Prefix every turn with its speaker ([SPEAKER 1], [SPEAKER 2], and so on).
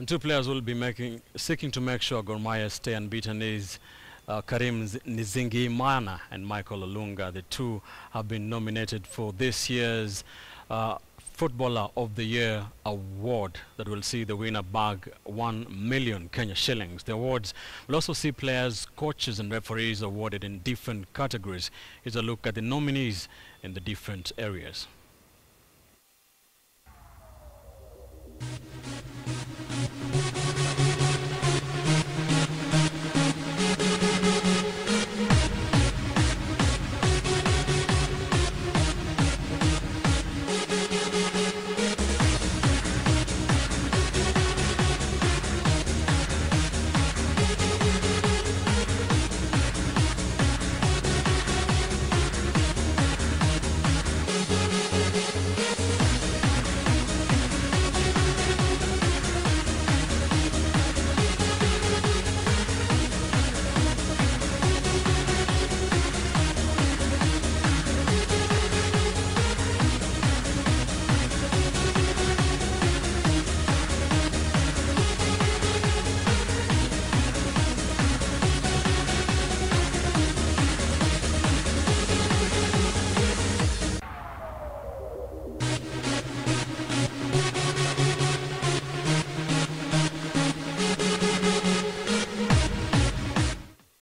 [SPEAKER 1] And two players will be seeking to make sure Gor Mahia stay unbeaten is Karim Nzigiyimana and Michael Olunga. The two have been nominated for this year's Footballer of the Year award that will see the winner bag 1 million Kenya shillings. The awards will also see players, coaches and referees awarded in different categories. Here's a look at the nominees in the different areas.